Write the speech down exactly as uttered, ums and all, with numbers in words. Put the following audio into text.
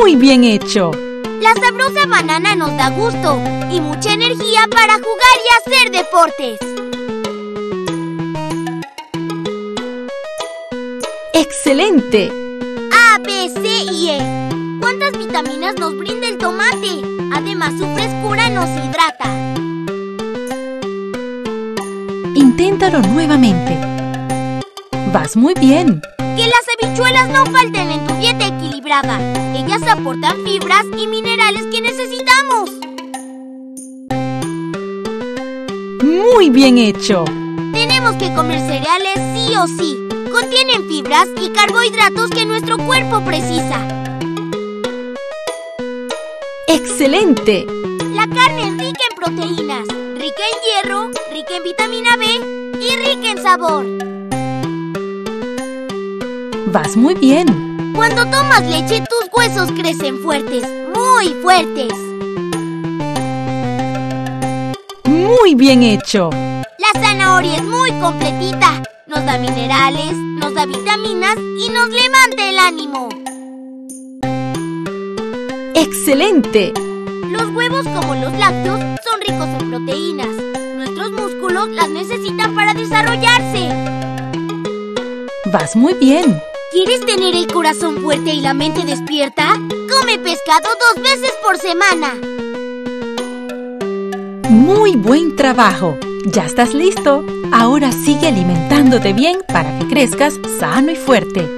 Muy bien hecho. La sabrosa banana nos da gusto y mucha energía para jugar y hacer deportes. ¡Excelente! A, B, C y E. ¿Cuántas vitaminas nos brinda el tomate? Además, su frescura nos hidrata. Inténtalo nuevamente. Vas muy bien. Que las habichuelas no falten en tu dieta equilibrada. Ellas aportan fibras y minerales que necesitamos. Muy bien hecho. Tenemos que comer cereales sí o sí. Contienen fibras y carbohidratos que nuestro cuerpo precisa. ¡Excelente! La carne es rica en proteínas, rica en hierro, rica en vitamina B y rica en sabor. Vas muy bien. Cuando tomas leche, tus huesos crecen fuertes, muy fuertes. Muy bien hecho. La zanahoria es muy completita. Nos da minerales, nos da vitaminas y nos levanta el ánimo. ¡Excelente! Los huevos, como los lácteos, son ricos en proteínas. Nuestros músculos las necesitan para desarrollarse. Vas muy bien. ¿Quieres tener el corazón fuerte y la mente despierta? Come pescado dos veces por semana. Muy buen trabajo. Ya estás listo. Ahora sigue alimentándote bien para que crezcas sano y fuerte.